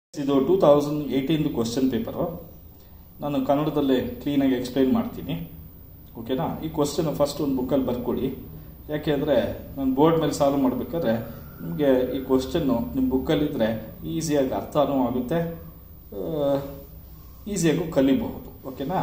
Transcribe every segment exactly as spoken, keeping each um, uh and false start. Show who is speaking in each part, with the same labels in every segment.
Speaker 1: ಇದು two thousand eighteen question paper. ನಾನು ಕನ್ನಡದಲ್ಲೇ ಕ್ಲೀನಾಗಿ ಎಕ್ಸ್ಪ್ಲೈನ್ ಮಾಡ್ತೀನಿ, ಓಕೆನಾ. ಈ ಕ್ವಶನ್ ಫಸ್ಟ್ ಒಂದು ಬುಕ್ಕಲ್ಲಿ ಬರ್ಕೊಳ್ಳಿ, ಯಾಕೆ ಅಂದರೆ ನಾನು ಬೋರ್ಡ್ ಮೇಲೆ ಸಾಲ್ವ್ ಮಾಡಬೇಕಾದ್ರೆ ನಿಮಗೆ ಈ ಕ್ವಶನ್ನು ನಿಮ್ಮ ಬುಕ್ಕಲ್ಲಿದ್ದರೆ ಈಸಿಯಾಗಿ ಅರ್ಥನೂ ಆಗುತ್ತೆ, ಈಸಿಯಾಗೂ ಕಲಿಬಹುದು, ಓಕೆನಾ.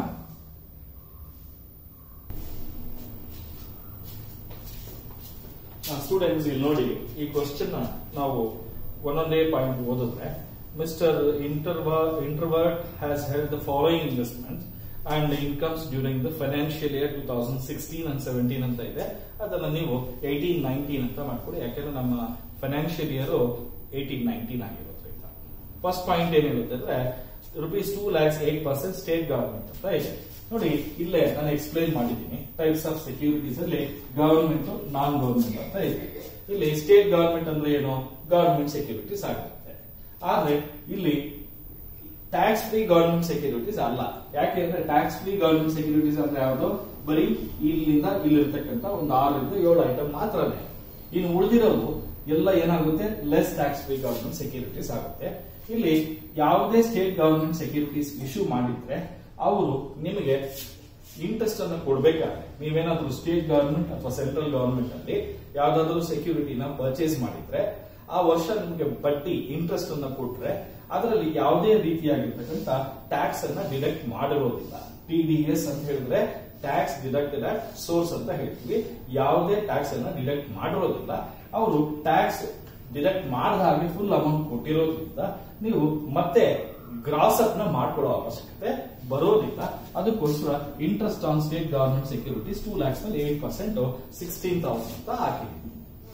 Speaker 1: ಸ್ಟೂಡೆಂಟ್ಸ್ ಇಲ್ಲಿ ನೋಡಿ, ಈ ಕ್ವಶನ್ ನಾವು ಒಂದೊಂದೇ ಪಾಯಿಂಟ್ ಓದಿದ್ರೆ, mister introvert has held the following investment and incomes during the financial year two thousand sixteen and seventeen ಅಂತ ಇದೆ. ಅದನ್ನ ನೀವು ಏಯ್ಟೀನ್ ನೈನ್ಟೀನ್ ಅಂತ ಮಾಡ್ಕೊಡಿ, ಯಾಕೆಂದ್ರೆ ನಮ್ಮ ಫೈನಾನ್ಷಿಯಲ್ ಇಯರ್ ಏಯ್ಟೀನ್ ನೈನ್ಟೀನ್ ಆಗಿರೋದ್ರಿಂದ. ಫಸ್ಟ್ ಪಾಯಿಂಟ್ ಏನ್ ಹೇಳುತ್ತೆ ಅಂದ್ರೆ rupees two lakhs eight percent state government ಅಂತ ಇದೆ. ನೋಡಿ, ಇಲ್ಲೇ ನಾನು ಎಕ್ಸ್ಪ್ಲೈನ್ ಮಾಡಿದ್ದೀನಿ ಟೈಪ್ಸ್ ಆಫ್ ಸೆಕ್ಯೂರಿಟೀಸ್ ಅಲ್ಲಿ ಗವರ್ಮೆಂಟ್ ನಾನ್ ಗವರ್ಮೆಂಟ್ ಅಂತ ಇದೆ. ಇಲ್ಲಿ ಸ್ಟೇಟ್ ಗವರ್ಮೆಂಟ್ ಅಂದ್ರೆ ಏನು, ಗವರ್ಮೆಂಟ್ ಸೆಕ್ಯೂರಿಟೀಸ್ ಆಗುತ್ತೆ. ಆದ್ರೆ ಇಲ್ಲಿ ಟ್ಯಾಕ್ಸ್ ಫ್ರೀ ಗವರ್ಮೆಂಟ್ ಸೆಕ್ಯೂರಿಟೀಸ್ ಅಲ್ಲ. ಯಾಕೆಂದ್ರೆ ಟ್ಯಾಕ್ಸ್ ಫ್ರೀ ಗವರ್ಮೆಂಟ್ ಸೆಕ್ಯೂರಿಟೀಸ್ ಅಂದ್ರೆ ಯಾವುದು, ಬರೀ ಇಲ್ಲಿಂದ ಇಲ್ಲಿರ್ತಕ್ಕಂಥ ಒಂದು ಆರರಿಂದ ಏಳು ಐಟಮ್ ಮಾತ್ರನೇ. ಇನ್ನು ಉಳಿದಿರೋದು ಎಲ್ಲ ಏನಾಗುತ್ತೆ, less tax free government securities ಆಗುತ್ತೆ. ಇಲ್ಲಿ ಯಾವುದೇ ಸ್ಟೇಟ್ ಗವರ್ಮೆಂಟ್ ಸೆಕ್ಯೂರಿಟೀಸ್ ಇಶ್ಯೂ ಮಾಡಿದ್ರೆ ಅವರು ನಿಮಗೆ ಇಂಟ್ರೆಸ್ಟ್ ಅನ್ನು ಕೊಡ್ಬೇಕಾದ್ರೆ, ನೀವೇನಾದ್ರೂ ಸ್ಟೇಟ್ ಗವರ್ಮೆಂಟ್ ಅಥವಾ ಸೆಂಟ್ರಲ್ ಗವರ್ಮೆಂಟ್ ಅಲ್ಲಿ ಯಾವ್ದಾದ್ರು ಸೆಕ್ಯೂರಿಟಿನ ಪರ್ಚೇಸ್ ಮಾಡಿದ್ರೆ ಆ ವರ್ಷ ನಿಮಗೆ ಬಡ್ಡಿ ಇಂಟ್ರೆಸ್ಟ್ ಅನ್ನ ಕೊಟ್ರೆ ಅದರಲ್ಲಿ ಯಾವುದೇ ರೀತಿಯಾಗಿರ್ತಕ್ಕಂಥ ಟ್ಯಾಕ್ಸ್ ಅನ್ನ ಡಿಡಕ್ಟ್ ಮಾಡಿರೋದಿಲ್ಲ. ಟಿ ಡಿ ಎಸ್ ಅಂತ ಹೇಳಿದ್ರೆ ಟ್ಯಾಕ್ಸ್ ಡಿಡಕ್ಟೆಡ್ ಅಟ್ ಸೋರ್ಸ್ ಅಂತ ಹೇಳ್ತೀವಿ. ಯಾವುದೇ ಟ್ಯಾಕ್ಸ್ ಅನ್ನ ಡಿಡಕ್ಟ್ ಮಾಡಿರೋದಿಲ್ಲ. ಅವರು ಟ್ಯಾಕ್ಸ್ ಡಿಡಕ್ಟ್ ಮಾಡಿದ ಹಾಗೆ ಫುಲ್ ಅಮೌಂಟ್ ಕೊಟ್ಟಿರೋದ್ರಿಂದ ನೀವು ಮತ್ತೆ ಗ್ರಾಸ್ ಅಪ್ ನ ಮಾಡ್ಕೊಳ್ಳೋ ಅವಶ್ಯಕತೆ ಬರೋದಿಲ್ಲ. ಅದಕ್ಕೋಸ್ಕರ interest on state government securities two lakhs ನಲ್ಲಿ ಏಟ್ ಪರ್ಸೆಂಟ್ ಸಿಕ್ಸ್ಟೀನ್ ತೌಸಂಡ್ ಅಂತ ಹಾಕಿದ್ವಿ.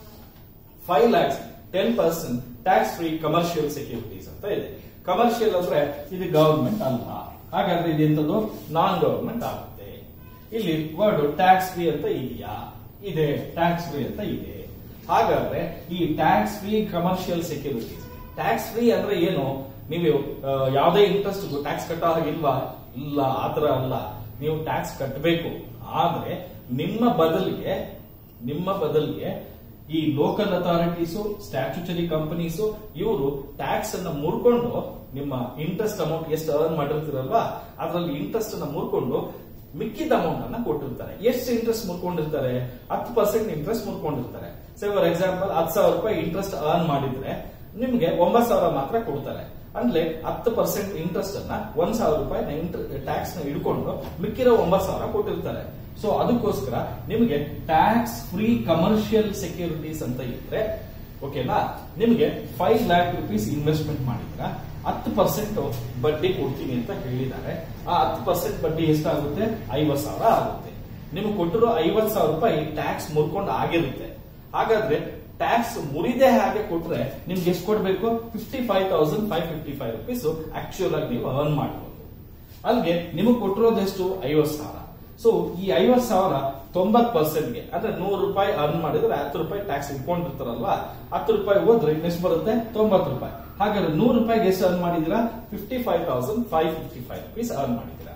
Speaker 1: Five lakhs ten percent tax free commercial securities ಅಂತ ಇದೆ. ಕಮರ್ಷಿಯಲ್ ಅಂದ್ರೆ ಇದು ಗವರ್ಮೆಂಟ್ ಅಲ್ಲ, ಹಾಗಾದ್ರೆ ಇದೆಂತದ್ದು ನಾನ್ ಗವರ್ಮೆಂಟ್ ಆಗುತ್ತೆ. ಇಲ್ಲಿ ವರ್ಡ್ ಟ್ಯಾಕ್ಸ್ ಫ್ರೀ ಅಂತ ಇದೆಯಾ, ಇದೆ, ಟ್ಯಾಕ್ಸ್ ಫ್ರೀ ಅಂತ ಇದೆ. ಹಾಗಾದ್ರೆ ಈ tax free commercial securities, tax free ಅಂದ್ರೆ ಏನು, ನೀವು ಯಾವುದೇ ಇಂಟ್ರೆಸ್ಟ್ ಟ್ಯಾಕ್ಸ್ ಕಟ್ಟೋ ಹಾಗಿಲ್ವಾ, ಇಲ್ಲ, ಆತರ ಅಲ್ಲ. ನೀವು ಟ್ಯಾಕ್ಸ್ ಕಟ್ಟಬೇಕು, ಆದ್ರೆ ನಿಮ್ಮ ಬದಲಿಗೆ ನಿಮ್ಮ ಬದಲಿಗೆ ಈ ಲೋಕಲ್ ಅಥಾರಿಟೀಸು, ಸ್ಟ್ಯಾಚ್ಯುಟರಿ ಕಂಪನೀಸು ಇವರು ಟ್ಯಾಕ್ಸ್ ಅನ್ನ ಮುರ್ಕೊಂಡು ನಿಮ್ಮ ಇಂಟ್ರೆಸ್ಟ್ ಅಮೌಂಟ್ ಎಷ್ಟು ಅರ್ನ್ ಮಾಡಿರ್ತೀರಲ್ವಾ ಅದರಲ್ಲಿ ಇಂಟ್ರೆಸ್ಟ್ ಅನ್ನ ಮುರ್ಕೊಂಡು ಮಿಕ್ಕಿದ ಅಮೌಂಟ್ ಅನ್ನ ಕೊಟ್ಟಿರ್ತಾರೆ. ಎಷ್ಟು ಇಂಟ್ರೆಸ್ಟ್ ಮುರ್ಕೊಂಡಿರ್ತಾರೆ, ಹತ್ತು ಪರ್ಸೆಂಟ್ ಇಂಟ್ರೆಸ್ಟ್ ಮುರ್ಕೊಂಡಿರ್ತಾರೆ. ಸೇ ಫಾರ್ ಎಕ್ಸಾಂಪಲ್ ಹತ್ತು ಸಾವಿರ ರೂಪಾಯಿ ಇಂಟ್ರೆಸ್ಟ್ ಅರ್ನ್ ಮಾಡಿದ್ರೆ ನಿಮ್ಗೆ ಒಂಬತ್ತು ಸಾವಿರ ಮಾತ್ರ ಕೊಡ್ತಾರೆ. ಅಂದ್ರೆ ಹತ್ತು ಪರ್ಸೆಂಟ್ ಇಂಟ್ರೆಸ್ಟ್ ಅನ್ನ ಒಂದ್ ಸಾವಿರ ರೂಪಾಯಿ ಟ್ಯಾಕ್ಸ್ ನ ಹಿಡ್ಕೊಂಡು ಮಿಕ್ಕಿರೋ ಒಂಬತ್ತು ಸಾವಿರ ಕೊಟ್ಟಿರ್ತಾರೆ. ಸೊ ಅದಕ್ಕೋಸ್ಕರ ನಿಮಗೆ ಟ್ಯಾಕ್ಸ್ ಫ್ರೀ ಕಮರ್ಷಿಯಲ್ ಸೆಕ್ಯೂರಿಟೀಸ್ ಅಂತ ಇದ್ರೆ, ಓಕೆನಾ, ನಿಮಗೆ ಫೈವ್ ಲ್ಯಾಕ್ ರುಪೀಸ್ ಇನ್ವೆಸ್ಟ್ಮೆಂಟ್ ಮಾಡಿದ್ರ ಹತ್ತು ಪರ್ಸೆಂಟ್ ಬಡ್ಡಿ ಕೊಡ್ತೀನಿ ಅಂತ ಹೇಳಿದ್ದಾರೆ. ಆ ಹತ್ತು ಪರ್ಸೆಂಟ್ ಬಡ್ಡಿ ಎಷ್ಟಾಗುತ್ತೆ, ಐವತ್ ಸಾವಿರ ಆಗುತ್ತೆ. ನಿಮ್ಗೆ ಕೊಟ್ಟಿರೋ ಐವತ್ ಸಾವಿರ ರೂಪಾಯಿ ಟ್ಯಾಕ್ಸ್ ಮುರ್ಕೊಂಡು ಆಗಿರುತ್ತೆ. ಹಾಗಾದ್ರೆ ಟ್ಯಾಕ್ಸ್ ಮುರಿದೇ ಹಾಗೆ ಕೊಟ್ರೆ ನಿಮ್ಗೆ ಎಷ್ಟು ಕೊಡ್ಬೇಕು, fifty five thousand five fifty five rupees actual ಆಗಿ ನೀವು ಅರ್ನ್ ಮಾಡಬಹುದು. ಅಲ್ಲಿಗೆ ನಿಮಗೆ ಕೊಟ್ಟಿರೋದೆಷ್ಟು, ಐವತ್ ಸಾವಿರ. ಸೊ ಈ ಐವತ್ ಸಾವಿರ ತೊಂಬತ್ ಪರ್ಸೆಂಟ್ಗೆ ಅಂದ್ರೆ ನೂರು ರೂಪಾಯಿ ಅರ್ನ್ ಮಾಡಿದ್ರೆ ಹತ್ತು ರೂಪಾಯಿ ಟ್ಯಾಕ್ಸ್ ಇಟ್ಕೊಂಡಿರ್ತಾರಲ್ವಾ, ಹತ್ತು ರೂಪಾಯಿ ಹೋದ್ರೆ ಎಷ್ಟು ಬರುತ್ತೆ, ತೊಂಬತ್ತು ರೂಪಾಯಿ. ಹಾಗಾದ್ರೆ ನೂರು ರೂಪಾಯಿಗೆ ಎಷ್ಟು ಅರ್ನ್ ಮಾಡಿದಿರಾ, fifty five thousand five fifty five rupees earn ಮಾಡಿದಿರಾ.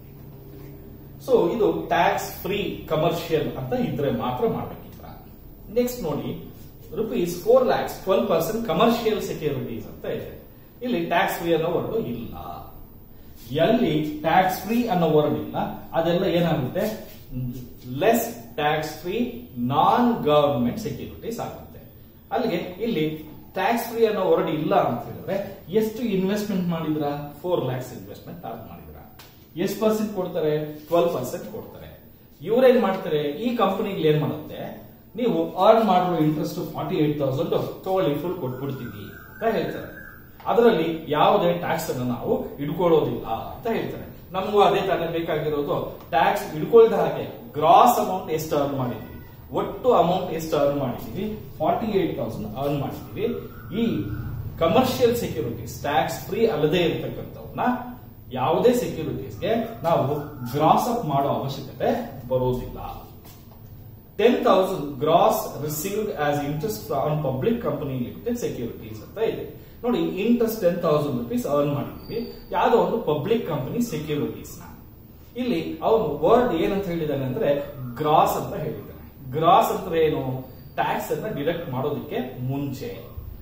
Speaker 1: ಸೊ ಇದು ಟ್ಯಾಕ್ಸ್ ಫ್ರೀ ಕಮರ್ಷಿಯಲ್ ಅಂತ ಇದ್ರೆ ಮಾತ್ರ ಮಾಡಬೇಕಿದ್ರ. ನೆಕ್ಸ್ಟ್ ನೋಡಿ, rupees four lakhs twelve percent commercial securities ಅಂತ ಇದೆ. ಇಲ್ಲಿ ಟ್ಯಾಕ್ಸ್ ಫ್ರೀ ಅನ್ನೋ ವರ್ಡ್ ಇಲ್ಲ. ಎಲ್ಲಿ ಟ್ಯಾಕ್ಸ್ ಫ್ರೀ ಅನ್ನೋ ವರ್ಡ್ ಇಲ್ಲ ಅದೆಲ್ಲ ಏನಾಗುತ್ತೆ, less tax free non government securities ಆಗುತ್ತೆ. ಅಲ್ಲಿಗೆ ಇಲ್ಲಿ ಟ್ಯಾಕ್ಸ್ ಫ್ರೀ ಅನ್ನೋ ವರ್ಡ್ ಇಲ್ಲ ಅಂತ ಹೇಳಿದ್ರೆ ಎಷ್ಟು ಇನ್ವೆಸ್ಟ್ಮೆಂಟ್ ಮಾಡಿದ್ರ, ಫೋರ್ ಲ್ಯಾಕ್ಸ್ ಇನ್ವೆಸ್ಟ್ಮೆಂಟ್ ಮಾಡಿದ್ರ, ಎಷ್ಟು ಪರ್ಸೆಂಟ್ ಕೊಡ್ತಾರೆ, ಟ್ವೆಲ್ ಪರ್ಸೆಂಟ್ ಕೊಡ್ತಾರೆ. ಇವ್ರೇನ್ ಮಾಡ್ತಾರೆ, ಈ ಕಂಪನಿಗೆ ಏನ್ ಮಾಡುತ್ತೆ, ನೀವು ಅರ್ನ್ ಮಾಡಿರೋ ಇಂಟ್ರೆಸ್ಟ್ ಫಾರ್ಟಿ ಏಟ್ ತೌಸಂಡ್ ತಗೊಳ್ಳಿ ಫುಲ್ ಕೊಟ್ಬಿಡ್ತೀವಿ ಅಂತ ಹೇಳ್ತಾರೆ. ಅದರಲ್ಲಿ ಯಾವುದೇ ಟ್ಯಾಕ್ಸ್ ಅನ್ನು ನಾವು ಇಡ್ಕೊಳ್ಳೋದಿಲ್ಲ ಅಂತ ಹೇಳ್ತಾರೆ. ನಮಗೂ ಅದೇ ತಾನೇ ಬೇಕಾಗಿರೋದು, ಟ್ಯಾಕ್ಸ್ ಇಡ್ಕೊಳ್ದ ಹಾಗೆ ಗ್ರಾಸ್ ಅಮೌಂಟ್ ಎಷ್ಟು ಅರ್ನ್ ಮಾಡಿದ್ವಿ, ಒಟ್ಟು ಅಮೌಂಟ್ ಎಷ್ಟು ಅರ್ನ್ ಮಾಡಿದೀವಿ, ಫಾರ್ಟಿ ಏಟ್ ತೌಸಂಡ್ ಅರ್ನ್ ಮಾಡಿದೀವಿ. ಈ ಕಮರ್ಷಿಯಲ್ ಸೆಕ್ಯೂರಿಟೀಸ್ ಟ್ಯಾಕ್ಸ್ ಫ್ರೀ ಅಲ್ಲದೆ ಇರತಕ್ಕಂಥವ್ನ ಯಾವುದೇ ಸೆಕ್ಯೂರಿಟೀಸ್ಗೆ ನಾವು ಗ್ರಾಸ್ ಅಪ್ ಮಾಡೋ ಅವಶ್ಯಕತೆ ಬರೋದಿಲ್ಲ. Ten thousand gross received as interest on public company limited securities ಅಂತ ಇದೆ. ನೋಡಿ, interest ten thousand rupees earn ಮಾಡಿದ್ವಿ ಯಾವುದೋ ಒಂದು ಪಬ್ಲಿಕ್ ಕಂಪನಿ ಸೆಕ್ಯೂರಿಟೀಸ್ ನ. ಇಲ್ಲಿ ಅವನು ವರ್ಡ್ ಏನಂತ ಹೇಳಿದಾನೆ ಅಂದ್ರೆ ಗ್ರಾಸ್ ಅಂತ ಹೇಳಿದ್ದಾನೆ. ಗ್ರಾಸ್ ಅಂದ್ರೆ ಏನು, ಟ್ಯಾಕ್ಸ್ ಅನ್ನ ಡಿಡಕ್ಟ್ ಮಾಡೋದಕ್ಕೆ ಮುಂಚೆ.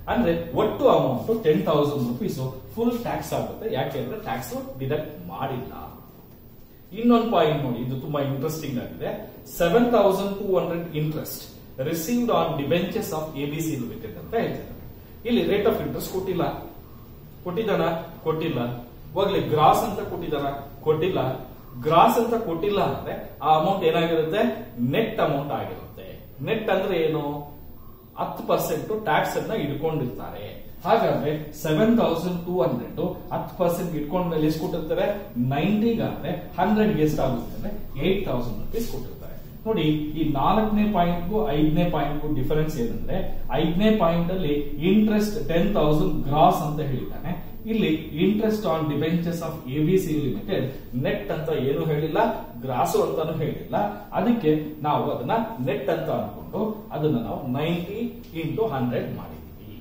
Speaker 1: ಅಂದ್ರೆ ಒಟ್ಟು amount ten thousand rupees full tax ಆಗುತ್ತೆ. ಯಾಕೆಂದ್ರೆ ಟ್ಯಾಕ್ಸ್ ಡಿಡಕ್ಟ್ ಮಾಡಿಲ್ಲ. ಇನ್ನೊಂದು ಪಾಯಿಂಟ್ ನೋಡಿ, ಇದು ತುಂಬಾ ಇಂಟ್ರೆಸ್ಟಿಂಗ್ ಆಗಿದೆ. Seven thousand two hundred interest received on debentures of ABC limited ಅಂತ ಹೇಳ್ತಿದ್ದಾರೆ. ಇಲ್ಲಿ ರೇಟ್ ಆಫ್ ಇಂಟ್ರೆಸ್ಟ್ ಕೊಟ್ಟಿಲ್ಲ. ಕೊಟ್ಟಿದ್ದಾನ? ಕೊಟ್ಟಿಲ್ಲ. ಹೋಗ್ಲಿ, ಗ್ರಾಸ್ ಅಂತ ಕೊಟ್ಟಿದ್ದಾನ? ಕೊಟ್ಟಿಲ್ಲ. ಗ್ರಾಸ್ ಅಂತ ಕೊಟ್ಟಿಲ್ಲ ಅಂದ್ರೆ ಆ ಅಮೌಂಟ್ ಏನಾಗಿರುತ್ತೆ? ನೆಟ್ ಅಮೌಂಟ್ ಆಗಿರುತ್ತೆ. ನೆಟ್ ಅಂದ್ರೆ ಏನು? ಹತ್ತು ಪರ್ಸೆಂಟ್ ಟ್ಯಾಕ್ಸ್ ಅನ್ನ ಇಟ್ಕೊಂಡಿರ್ತಾರೆ. ಹಾಗಾದ್ರೆ ಸೆವೆನ್ ತೌಸಂಡ್ ಟೂ ಹಂಡ್ರೆಡ್ ಹತ್ತು ಪರ್ಸೆಂಟ್ ಇಟ್ಕೊಂಡ ಮೇಲೆ ಎಷ್ಟು ಕೊಟ್ಟಿರ್ತಾರೆ? ನೈಂಟಿಗಾದ್ರೆ ಹಂಡ್ರೆಡ್ ಎಷ್ಟು ಆಗುತ್ತೆ ಅಂದ್ರೆ ಏಟ್ ತೌಸಂಡ್ ರುಪೀಸ್ ಕೊಟ್ಟಿರ್ತಾರೆ. ನೋಡಿ, ಈ ನಾಲ್ಕನೇ ಪಾಯಿಂಟ್ಗೂ ಐದನೇ ಪಾಯಿಂಟ್ಗೂ ಡಿಫರೆನ್ಸ್ ಏನಂದ್ರೆ, ಐದನೇ ಪಾಯಿಂಟ್ ಅಲ್ಲಿ ಇಂಟ್ರೆಸ್ಟ್ ಟೆನ್ ತೌಸಂಡ್ ಗ್ರಾಸ್ ಅಂತ ಹೇಳಿದ್ದಾನೆ. ಇಲ್ಲಿ interest on debentures of ABC limited net ಅಂತ ಏನು ಹೇಳಿಲ್ಲ, ಗ್ರಾಸು ಅಂತಾನು ಹೇಳಿಲ್ಲ. ಅದಕ್ಕೆ ನಾವು ಅದನ್ನ ನೆಟ್ ಅಂತ ಅನ್ಕೊಂಡು ಅದನ್ನ ನಾವು ನೈಂಟಿ ಇಂಟು ಹಂಡ್ರೆಡ್ ಮಾಡಿದ್ವಿ.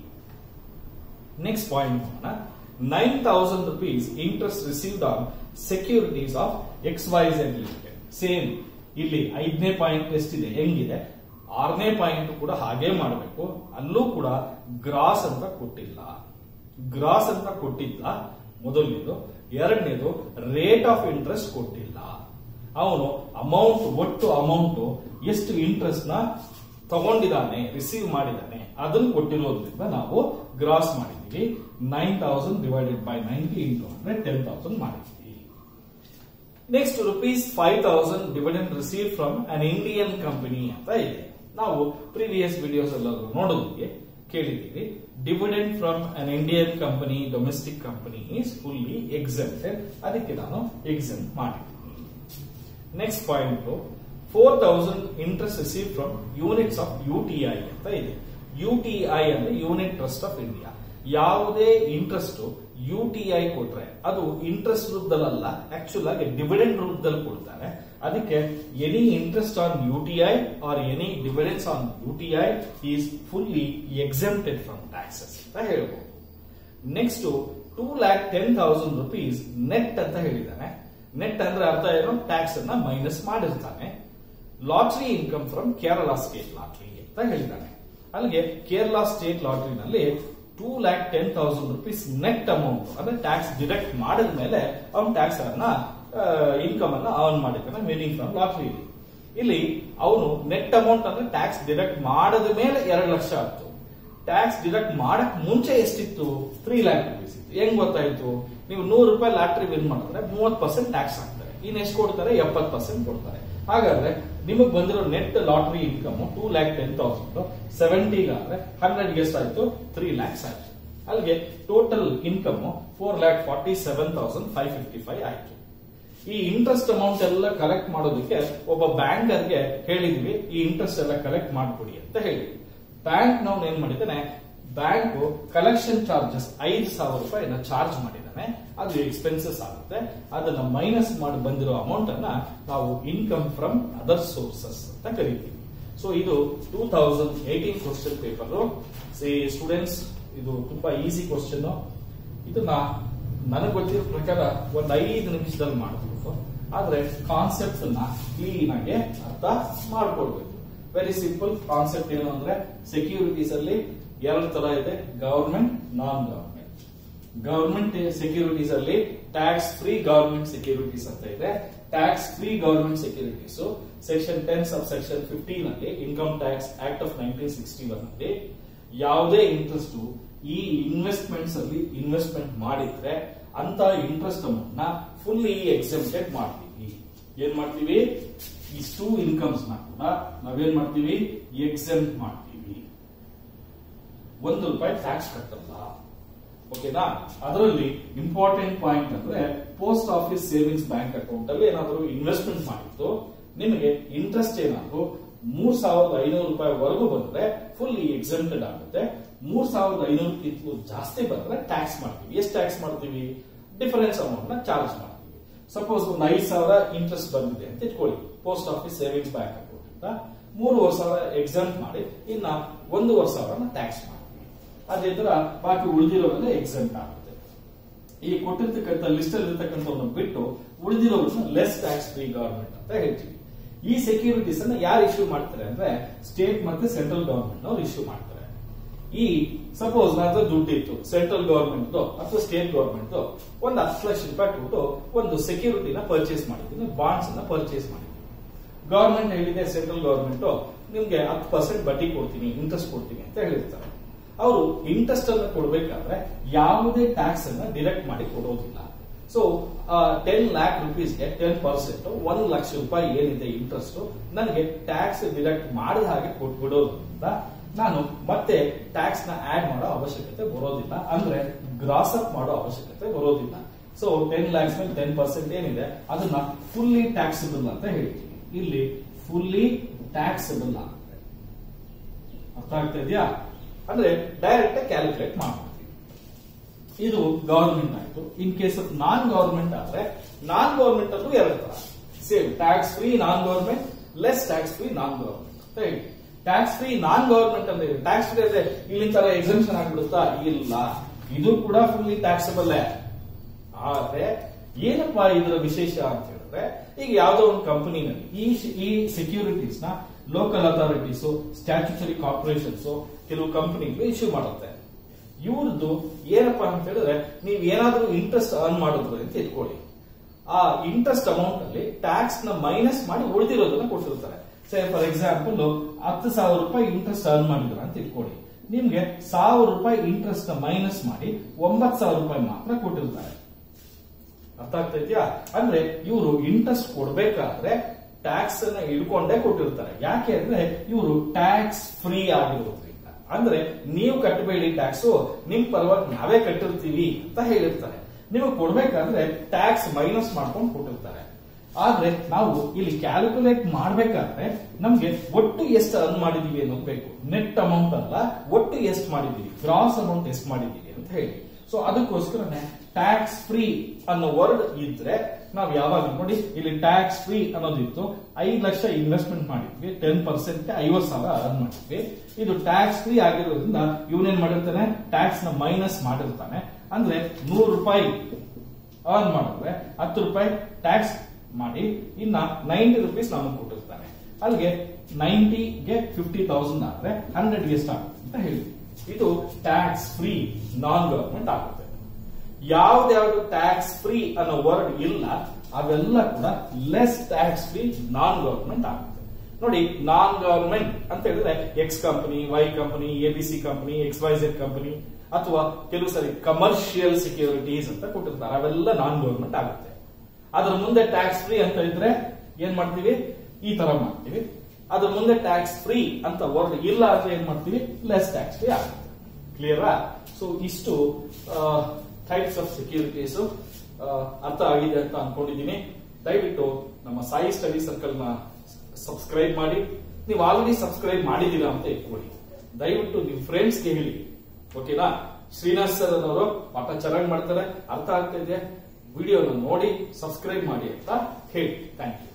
Speaker 1: ನೆಕ್ಸ್ಟ್ ಪಾಯಿಂಟ್ ನೋಡೋಣ. Nine thousand rupees interest received on securities of X Y Z limited. Same ಇಲ್ಲಿ ಐದನೇ ಪಾಯಿಂಟ್ ಎಷ್ಟಿದೆ, ಹೆಂಗಿದೆ, ಆರನೇ ಪಾಯಿಂಟ್ ಕೂಡ ಹಾಗೆ ಮಾಡಬೇಕು. ಅಲ್ಲೂ ಕೂಡ ಗ್ರಾಸ್ ಅಂತ ಕೊಟ್ಟಿಲ್ಲ. ಗ್ರಾಸ್ ಅಂತ ಕೊಟ್ಟಿಲ್ಲ ಮೊದಲನೇದು. ಎರಡನೇದು ರೇಟ್ ಆಫ್ ಇಂಟ್ರೆಸ್ಟ್ ಕೊಟ್ಟಿಲ್ಲ. ಅವನು ಅಮೌಂಟ್, ಒಟ್ಟು ಅಮೌಂಟ್ ಎಷ್ಟು ಇಂಟ್ರೆಸ್ಟ್ ನ ತಗೊಂಡಿದ್ದಾನೆ, ರಿಸೀವ್ ಮಾಡಿದ್ದಾನೆ, ಅದನ್ನು ಕೊಟ್ಟಿರೋದ್ರಿಂದ ನಾವು ಗ್ರಾಸ್ ಮಾಡಿದ್ವಿ. Nine thousand divided by ninety into hundred ten thousand ಮಾಡಿದ್ವಿ. Next rupees five thousand dividend receive from an Indian company ಅಂತ ಇದೆ. ನಾವು ಪ್ರೀವಿಯಸ್ ವಿಡಿಯೋಸ್ ಎಲ್ಲರೂ ನೋಡೋದಕ್ಕೆ ಕೇಳಿದ್ದೀವಿ. Dividend from an Indian company, domestic company is fully exempted. ಅದಕ್ಕೆ ನಾನು exempt ಮಾಡಿದ್ದೀನಿ. Next point, four thousand interest receive from units of UTI ಅಂತ ಇದೆ. ಯುಟಿಐ ಅಂದ್ರೆ ಯೂನಿಟ್ ಟ್ರಸ್ಟ್ ಆಫ್ ಇಂಡಿಯಾ. ಯಾವುದೇ ಇಂಟ್ರೆಸ್ಟ್ ಯುಟಿಐ ಕೊಟ್ರೆ ಅದು ಇಂಟ್ರೆಸ್ಟ್ ರೂಪದಲ್ಲ, ಆಕ್ಚುಲ್ ಆಗಿ ಡಿವಿಡೆಂಡ್ ರೂಪದಲ್ಲಿ ಕೊಡ್ತಾರೆ. ಅದಕ್ಕೆ any interest on UTI or any dividends on UTI is fully exempted from taxes ಅಂತ ಹೇಳ್ಬೋದು. Next two lakh ten thousand rupees net ಅಂತ ಹೇಳಿದ್ದಾನೆ. ನೆಟ್ ಅಂದ್ರೆ ಅರ್ಥ ಏನು? ಟ್ಯಾಕ್ಸ್ ಅನ್ನ ಮೈನಸ್ ಮಾಡಿರ್ತಾನೆ. Lottery income from Kerala state lottery ಅಂತ ಹೇಳಿದ್ದಾನೆ. ಅಲ್ಲಿಗೆ ಕೇರಳ ಸ್ಟೇಟ್ ಲಾಟರಿನಲ್ಲಿ two lakh ten thousand rupees net amount ಅಂದ್ರೆ ಟ್ಯಾಕ್ಸ್ ಡಿಡಕ್ಟ್ ಮಾಡಿದ ಮೇಲೆ ಅವನ್ ಟ್ಯಾಕ್ಸ್ ಅನ್ನ ಇನ್ಕಮ್ ಅನ್ನ ಅವನ್ ಮಾಡಿದ್ದಾನೆ, ಮೀನಿಂಗ್ ಫ್ರಮ್ ಲಾಟರಿ. ಇಲ್ಲಿ ಅವನು ನೆಟ್ ಅಮೌಂಟ್ ಅಂದ್ರೆ ಟ್ಯಾಕ್ಸ್ ಡಿಡಕ್ಟ್ ಮಾಡಿದ ಮೇಲೆ ಎರಡು ಲಕ್ಷ ಆಯ್ತು. ಟ್ಯಾಕ್ಸ್ ಡಿಡಕ್ಟ್ ಮಾಡಕ್ ಮುಂಚೆ ಎಷ್ಟಿತ್ತು? ತ್ರೀ ಲ್ಯಾಕ್ ರುಪೀಸ್ ಇತ್ತು. ಹೆಂಗ್ ಗೊತ್ತಾಯ್ತು? ನೀವು ನೂರು ರೂಪಾಯಿ ಲಾಟರಿ ವಿನ್ ಮಾಡಿದ್ರೆ ಮೂವತ್ ಪರ್ಸೆಂಟ್ ಟ್ಯಾಕ್ಸ್ ಹಾಕ್ತಾರೆ. ಇನ್ ಎಷ್ಟು ಕೊಡ್ತಾರೆ? ಎಪ್ಪತ್ ಪರ್ಸೆಂಟ್ ಕೊಡ್ತಾರೆ. ಹಾಗಾದ್ರೆ ನಿಮಗ್ ಬಂದಿರೋ net lottery income two lakh ten thousand ಸೆವೆಂಟಿಗಾದ್ರೆ ಹಂಡ್ರೆಡ್ ಎಷ್ಟಾಯ್ತು? ತ್ರೀ ಲ್ಯಾಕ್ಸ್ ಆಯ್ತು. ಅಲ್ಲಿಗೆ total income four lakh forty seven thousand five fifty five ಆಯ್ತು. ಈ ಇಂಟ್ರೆಸ್ಟ್ ಅಮೌಂಟ್ ಎಲ್ಲ ಕಲೆಕ್ಟ್ ಮಾಡೋದಕ್ಕೆ ಒಬ್ಬ ಬ್ಯಾಂಕರ್ಗೆ ಹೇಳಿದ್ವಿ, ಈ ಇಂಟ್ರೆಸ್ಟ್ ಎಲ್ಲ ಕಲೆಕ್ಟ್ ಮಾಡ್ಕೊಡಿ ಅಂತ ಹೇಳಿ. ಬ್ಯಾಂಕ್ ನಾವು ಏನ್ ಮಾಡಿದ್ದಾನೆ, ಬ್ಯಾಂಕ್ ಕಲೆಕ್ಷನ್ ಚಾರ್ಜಸ್ ಐದು ಸಾವಿರ ರೂಪಾಯಿನ ಚಾರ್ಜ್ ಮಾಡಿದ್ದಾನೆ. ಅದು ಎಕ್ಸ್ಪೆನ್ಸಸ್ ಆಗುತ್ತೆ. ಅದನ್ನ ಮೈನಸ್ ಮಾಡಿ ಬಂದಿರೋ ಅಮೌಂಟ್ ಅನ್ನ ನಾವು ಇನ್ಕಮ್ ಫ್ರಮ್ ಅದರ್ ಸೋರ್ಸಸ್ ಅಂತ ಕರಿತೀವಿ. ಸೊ ಇದು two thousand eighteen question paper. Students, ಇದು ತುಂಬಾ ಈಸಿ ಕ್ವಶನ್. ಇದನ್ನ ನನಗೆ ಗೊತ್ತಿರೋ ಪ್ರಕಾರ ಒಂದ್ ಐದು ನಿಮಿಷದಲ್ಲಿ ಮಾಡಬಹುದು. ಆದ್ರೆ ಕಾನ್ಸೆಪ್ಟ್ ಅನ್ನ ಕ್ಲೀನ್ ಆಗಿ ಅರ್ಥ ಮಾಡ್ಕೊಡ್ಬೇಕು. ವೆರಿ ಸಿಂಪಲ್ ಕಾನ್ಸೆಪ್ಟ್ ಏನು ಅಂದ್ರೆ, ಸೆಕ್ಯೂರಿಟೀಸ್ ಅಲ್ಲಿ ಎರಡು ತರ ಇದೆ, government, non government. Government securities ಅಲ್ಲಿ ಟ್ಯಾಕ್ಸ್ ಫ್ರೀ ಗವರ್ಮೆಂಟ್ ಸೆಕ್ಯೂರಿಟೀಸ್ ಅಂತ ಇದೆ. Tax free government securities section ten sub section fifteen ಅಲ್ಲಿ income tax act of nineteen sixty one ಅಲ್ಲಿ ಯಾವುದೇ ಇಂಟ್ರೆಸ್ಟ್ ಈ ಇನ್ವೆಸ್ಟ್ಮೆಂಟ್ಸ್ ಅಲ್ಲಿ ಇನ್ವೆಸ್ಟ್ಮೆಂಟ್ ಮಾಡಿದ್ರೆ ಅಂತ ಇಂಟ್ರೆಸ್ಟ್ ಅಮೌಂಟ್ ನ ಫುಲ್ಲಿ ಎಕ್ಸೆಂಪ್ಟೆಡ್ ಮಾಡ್ತೀವಿ. ಏನ್ ಮಾಡ್ತೀವಿ? ಇಷ್ಟು ಇನ್ಕಮ್ಸ್ ನ ಕೂಡ ನಾವೇನ್ ಮಾಡ್ತೀವಿ? ಎಕ್ಸೆಂಪ್ಟ್ ಮಾಡ್ತೀವಿ. ಒಂದು ರೂಪಾಯಿ ಟ್ಯಾಕ್ಸ್ ಕಟ್ಟಲ್ಲ. ಓಕೆನಾ? ಅದರಲ್ಲಿ ಇಂಪಾರ್ಟೆಂಟ್ ಪಾಯಿಂಟ್ ಅಂದ್ರೆ, post office savings bank account ಅಲ್ಲಿ ಏನಾದರೂ ಇನ್ವೆಸ್ಟ್ಮೆಂಟ್ ಮಾಡಿತ್ತು, ನಿಮಗೆ ಇಂಟ್ರೆಸ್ಟ್ ಏನಾದ್ರು ಮೂರ್ ಸಾವಿರದ ಐನೂರು ರೂಪಾಯಿ ವರೆಗೂ ಬಂದ್ರೆ ಫುಲ್ಲಿ ಎಕ್ಸೆಂಪ್ಟೆಡ್ ಆಗುತ್ತೆ. ಮೂರ್ ಸಾವಿರದ ಐನೂರಕ್ಕಿಂತ ಜಾಸ್ತಿ ಬಂದ್ರೆ ಟ್ಯಾಕ್ಸ್ ಮಾಡ್ತೀವಿ. ಎಷ್ಟು ಟ್ಯಾಕ್ಸ್ ಮಾಡ್ತೀವಿ? ಡಿಫರೆನ್ಸ್ ಅಮೌಂಟ್ ನ ಚಾರ್ಜ್ ಮಾಡ್ತೀವಿ. ಸಪೋಸ್ ಒಂದು ಐದು ಸಾವಿರ ಇಂಟ್ರೆಸ್ಟ್ ಬಂದಿದೆ ಅಂತ ಇಟ್ಕೊಳ್ಳಿ, post office savings bank account ಇಂದ ಮೂರುವರೆ ಸಾವಿರ ಎಕ್ಸೆಂಪ್ಟ್ ಮಾಡಿ, ಇನ್ನ ಒಂದೂವರೆ ಸಾವಿರ ಟ್ಯಾಕ್ಸ್ ಮಾಡ್ತೀವಿ. ಅದೇ ತರ ಬಾಕಿ ಉಳಿದಿರೋದನ್ನ ಎಕ್ಸೆಂಪ್ಟ್ ಆಗುತ್ತೆ. ಈ ಕೊಟ್ಟಿರ್ತಕ್ಕಂಥ ಲಿಸ್ಟ್ ಅಲ್ಲಿ ಇರ್ತಕ್ಕಂಥವನ್ನು ಬಿಟ್ಟು ಉಳಿದಿರೋದನ್ನ ಲೆಸ್ ಟ್ಯಾಕ್ಸ್ ಫ್ರೀ ಗವರ್ಮೆಂಟ್ ಅಂತ ಹೇಳ್ತೀವಿ. ಈ ಸೆಕ್ಯೂರಿಟೀಸ್ ಅನ್ನ ಯಾರು ಇಶ್ಯೂ ಮಾಡ್ತಾರೆ ಅಂದ್ರೆ, ಸ್ಟೇಟ್ ಮತ್ತೆ ಸೆಂಟ್ರಲ್ ಗವರ್ಮೆಂಟ್ ನವರು ಇಶ್ಯೂ ಮಾಡ್ತಾರೆ. ಈ ಸಪೋಸ್ ನನ್ನ ದುಡ್ಡು ಇತ್ತು ಸೆಂಟ್ರಲ್ ಗವರ್ಮೆಂಟ್ ಅಥವಾ ಸ್ಟೇಟ್ ಗವರ್ಮೆಂಟ್ ಒಂದು ಹತ್ತು ಲಕ್ಷ ರೂಪಾಯಿ ಕೊಟ್ಟು ಒಂದು ಸೆಕ್ಯೂರಿಟಿನ ಪರ್ಚೇಸ್ ಮಾಡಿದ್ದೀನಿ, ಬಾಂಡ್ಸ್ ಅನ್ನ ಪರ್ಚೇಸ್ ಮಾಡಿದ್ದೀನಿ. ಗವರ್ಮೆಂಟ್ ಹೇಳಿದೆ, ಸೆಂಟ್ರಲ್ ಗವರ್ಮೆಂಟ್ ನಿಮ್ಗೆ ಹತ್ತು ಪರ್ಸೆಂಟ್ ಬಡ್ಡಿ ಕೊಡ್ತೀನಿ, ಇಂಟ್ರೆಸ್ಟ್ ಕೊಡ್ತೀನಿ ಅಂತ ಹೇಳಿರ್ತಾರೆ. ಅವರು ಇಂಟ್ರೆಸ್ಟ್ ಅನ್ನು ಕೊಡಬೇಕಾದ್ರೆ ಯಾವುದೇ ಟ್ಯಾಕ್ಸ್ ಅನ್ನ ಡಿಡಕ್ಟ್ ಮಾಡಿ ಕೊಡೋದಿಲ್ಲ. ಸೊ ಟೆನ್ ಲ್ಯಾಕ್ ರುಪೀಸ್ಗೆ ಟೆನ್ ಪರ್ಸೆಂಟ್ ಒಂದು ಲಕ್ಷ ರೂಪಾಯಿ ಏನಿದೆ ಇಂಟ್ರೆಸ್ಟ್ ನನಗೆ ಟ್ಯಾಕ್ಸ್ ಡಿಡಕ್ಟ್ ಮಾಡಿದ ಹಾಗೆ ಕೊಟ್ಬಿಡೋದ್ರಿಂದ ನಾನು ಮತ್ತೆ ಟ್ಯಾಕ್ಸ್ ನ ಆಡ್ ಮಾಡೋ ಅವಶ್ಯಕತೆ ಬರೋದಿಲ್ಲ, ಅಂದ್ರೆ ಗ್ರಾಸ್ ಅಪ್ ಮಾಡೋ ಅವಶ್ಯಕತೆ ಬರೋದಿಲ್ಲ. ಸೊ ಟೆನ್ ಲ್ಯಾಕ್ಸ್ ಮೇಲೆ ಟೆನ್ ಪರ್ಸೆಂಟ್ ಏನಿದೆ ಅದನ್ನ ಫುಲ್ಲಿ ಟ್ಯಾಕ್ಸಬಲ್ ಅಂತ ಹೇಳ್ತೀವಿ. ಇಲ್ಲಿ ಫುಲ್ಲಿ ಟ್ಯಾಕ್ಸಬಲ್ ಆಗುತ್ತೆ. ಅರ್ಥ ಆಗ್ತಾ ಇದೆಯಾ? ಅಂದ್ರೆ ಡೈರೆಕ್ಟ್ ಕ್ಯಾಲ್ಕುಲೇಟ್ ಮಾಡ್ತೀವಿ. ಇದು ಗವರ್ಮೆಂಟ್ ಆಯ್ತು. In case of non government ಆದ್ರೆ ನಾನ್ ಗವರ್ಮೆಂಟ್ ಅಲ್ಲೂ ಎರಡು ತರ same tax free non government, less tax free non government ಅಂತ ಹೇಳಿ. ಟ್ಯಾಕ್ಸ್ ಫ್ರೀ ನಾನ್ ಗವರ್ಮೆಂಟ್ ಅಂದ್ರೆ ಟ್ಯಾಕ್ಸ್ ಫ್ರೀ ಅಂದ್ರೆ ಇಲ್ಲಿ ತರ ಎಕ್ಸಂಪ್ಷನ್ ಆಗ್ಬಿಡುತ್ತಾ? ಇಲ್ಲ, ಇದು ಕೂಡ ಫುಲ್ಲಿ ಟ್ಯಾಕ್ಸಬಲ್. ಆದ್ರೆ ಏನಪ್ಪಾ ಇದರ ವಿಶೇಷ ಅಂತ ಹೇಳಿದ್ರೆ, ಈಗ ಯಾವ್ದೋ ಒಂದು ಕಂಪನಿನಲ್ಲಿ ಈ ಈ ಸೆಕ್ಯೂರಿಟೀಸ್ ನ ಲೋಕಲ್ ಅಥಾರಿಟೀಸ್, ಸ್ಟ್ಯಾಚ್ಯುಟರಿ ಕಾರ್ಪೊರೇಷನ್ಸ್ ಕೆಲವು ಕಂಪನಿಗಳು ಇಶ್ಯೂ ಮಾಡುತ್ತೆ. ಇವ್ರದ್ದು ಏನಪ್ಪಾ ಅಂತ ಹೇಳಿದ್ರೆ, ನೀವು ಏನಾದ್ರೂ ಇಂಟ್ರೆಸ್ಟ್ ಅರ್ನ್ ಮಾಡಿದ್ರು ಅಂತ ಇಟ್ಕೊಳ್ಳಿ, ಆ ಇಂಟ್ರೆಸ್ಟ್ ಅಮೌಂಟ್ ಅಲ್ಲಿ ಟ್ಯಾಕ್ಸ್ ನ ಮೈನಸ್ ಮಾಡಿ ಉಳಿದಿರೋದನ್ನ ಕೊಟ್ಟಿರ್ತಾರೆ. ಸೇ ಫಾರ್ ಎಕ್ಸಾಂಪಲ್ ಹತ್ತು ಸಾವಿರ ರೂಪಾಯಿ ಇಂಟ್ರೆಸ್ಟ್ ಅರ್ನ್ ಮಾಡಿದ್ರ ಅಂತ ಇಟ್ಕೊಳ್ಳಿ, ನಿಮ್ಗೆ ಸಾವಿರ ರೂಪಾಯಿ ಇಂಟ್ರೆಸ್ಟ್ ನ ಮೈನಸ್ ಮಾಡಿ ಒಂಬತ್ತು ಸಾವಿರ ರೂಪಾಯಿ ಮಾತ್ರ ಕೊಟ್ಟಿರ್ತಾರೆ. ಅರ್ಥ ಆಗ್ತಾ ಇದೆಯಾ? ಅಂದ್ರೆ ಇವರು ಇಂಟ್ರೆಸ್ಟ್ ಕೊಡ್ಬೇಕಾದ್ರೆ ಟ್ಯಾಕ್ಸ್ ಅನ್ನ ಇಡ್ಕೊಂಡೇ ಕೊಟ್ಟಿರ್ತಾರೆ. ಯಾಕೆ ಅಂದ್ರೆ ಇವರು ಟ್ಯಾಕ್ಸ್ ಫ್ರೀ ಆಗಿರೋದ್ರಿಂದ, ಅಂದ್ರೆ ನೀವು ಕಟ್ಟಬೇಡಿ ಟ್ಯಾಕ್ಸ್, ನಿಮ್ ಪರವಾಗಿ ನಾವೇ ಕಟ್ಟಿರ್ತೀವಿ ಅಂತ ಹೇಳಿರ್ತಾರೆ. ನೀವು ಕೊಡ್ಬೇಕಾದ್ರೆ ಟ್ಯಾಕ್ಸ್ ಮೈನಸ್ ಮಾಡ್ಕೊಂಡು ಕೊಟ್ಟಿರ್ತಾರೆ. ಆದ್ರೆ ನಾವು ಇಲ್ಲಿ ಕ್ಯಾಲ್ಕುಲೇಟ್ ಮಾಡ್ಬೇಕಾದ್ರೆ ನಮ್ಗೆ ಒಟ್ಟು ಎಷ್ಟು ಅರ್ನ್ ಮಾಡಿದೀವಿ ಅನ್ನೋದು ಬೇಕು, ನೆಟ್ ಅಮೌಂಟ್ ಅಲ್ಲ, ಒಟ್ಟು ಎಷ್ಟು ಮಾಡಿದೀವಿ, ಗ್ರಾಸ್ ಅಮೌಂಟ್ ಎಷ್ಟು ಮಾಡಿದೀವಿ ಅಂತ ಹೇಳಿ. ಸೊ ಅದಕ್ಕೋಸ್ಕರನೇ ಟ್ಯಾಕ್ಸ್ ಫ್ರೀ ಅನ್ನೋ ವರ್ಡ್ ಇದ್ರೆ ನಾವು ಯಾವಾಗ ನೋಡಿ, ಇಲ್ಲಿ ಟ್ಯಾಕ್ಸ್ ಫ್ರೀ ಅನ್ನೋದಿತ್ತು, ಐದು ಲಕ್ಷ ಇನ್ವೆಸ್ಟ್ಮೆಂಟ್ ಮಾಡಿದ್ವಿ, ಟೆನ್ ಪರ್ಸೆಂಟ್ ಐವತ್ತು ಸಾವಿರ ಅರ್ನ್ ಮಾಡಿದ್ವಿ. ಇದು ಟ್ಯಾಕ್ಸ್ ಫ್ರೀ ಆಗಿರೋದ್ರಿಂದ ಇವನೇನ್ ಮಾಡಿರ್ತಾನೆ, ಟ್ಯಾಕ್ಸ್ ನ ಮೈನಸ್ ಮಾಡಿರ್ತಾನೆ. ಅಂದ್ರೆ ನೂರು ರೂಪಾಯಿ ಅರ್ನ್ ಮಾಡಿದ್ರೆ ಹತ್ತು ರೂಪಾಯಿ ಟ್ಯಾಕ್ಸ್ ಮಾಡಿ ಇನ್ನ ನೈಂಟಿ ರುಪೀಸ್ ನಮಗೆ ಕೊಟ್ಟಿರ್ತಾನೆ. ಅಲ್ಲಿಗೆ ನೈಂಟಿಗೆ ಫಿಫ್ಟಿ ತೌಸಂಡ್ ಆದ್ರೆ ಹಂಡ್ರೆಡ್ ಗೆ ಎಷ್ಟು ಆಗುತ್ತೆ ಅಂತ ಹೇಳಿ. ಇದು ಟ್ಯಾಕ್ಸ್ ಫ್ರೀ ನಾನ್ ಗವರ್ಮೆಂಟ್ ಆಗುತ್ತೆ. ಯಾವ್ದ್ಯಾವ್ದು ಟ್ಯಾಕ್ಸ್ ಫ್ರೀ ಅನ್ನೋ ವರ್ಡ್ ಇಲ್ಲ ಅವೆಲ್ಲ ಕೂಡ less tax free non government ಆಗುತ್ತೆ. ನೋಡಿ, ನಾನ್ ಗವರ್ಮೆಂಟ್ ಅಂತ ಹೇಳಿದ್ರೆ X company, Y company, ABC company, X Y Z company, ಅಥವಾ ಕೆಲವು ಸರಿ ಕಮರ್ಷಿಯಲ್ ಸೆಕ್ಯೂರಿಟೀಸ್ ಅಂತ ಕೊಟ್ಟಿರ್ತಾರೆ, ಅವೆಲ್ಲ ನಾನ್ ಗವರ್ಮೆಂಟ್ ಆಗುತ್ತೆ. ಅದ್ರ ಮುಂದೆ ಟ್ಯಾಕ್ಸ್ ಫ್ರೀ ಅಂತ ಇದ್ರೆ ಏನ್ ಮಾಡ್ತೀವಿ, ಈ ತರ ಮಾಡ್ತೀವಿ. ಅದ್ರ ಮುಂದೆ ಟ್ಯಾಕ್ಸ್ ಫ್ರೀ ಅಂತ ವರ್ಡ್ ಇಲ್ಲ ಅಂದ್ರೆ ಏನ್ ಮಾಡ್ತೀವಿ, ಲೆಸ್ ಟ್ಯಾಕ್ಸ್ ಫ್ರೀ ಆಗುತ್ತೆ. ಕ್ಲಿಯರಾ? ಸೊ ಇಷ್ಟು ಟೈಪ್ಸ್ ಆಫ್ ಸೆಕ್ಯೂರಿಟೀಸ್ ಅರ್ಥ ಆಗಿದೆ ಅಂತ ಅನ್ಕೊಂಡಿದ್ದೀನಿ. ದಯವಿಟ್ಟು ನಮ್ಮ ಸಾಯಿ ಸ್ಟಡಿ ಸರ್ಕಲ್ ನ ಸಬ್ಸ್ಕ್ರೈಬ್ ಮಾಡಿ. ನೀವು ಆಲ್ರೆಡಿ ಸಬ್ಸ್ಕ್ರೈಬ್ ಮಾಡಿದೀರಾ ಅಂತ ಇಟ್ಕೊಳ್ಳಿ, ದಯವಿಟ್ಟು ನಿಮ್ ಫ್ರೆಂಡ್ಸ್ಗೆ ಹೇಳಿ. ಓಕೆನಾ? ಶ್ರೀನಾಥ್ ಸರ್ ಅನ್ನೋರು ಪಾಠ ಚೆನ್ನಾಗಿ ಮಾಡ್ತಾರೆ, ಅರ್ಥ ಆಗ್ತಾ ಇದೆ, ವಿಡಿಯೋನ ನೋಡಿ ಸಬ್ಸ್ಕ್ರೈಬ್ ಮಾಡಿ ಅಂತ ಹೇಳಿ. Thank you.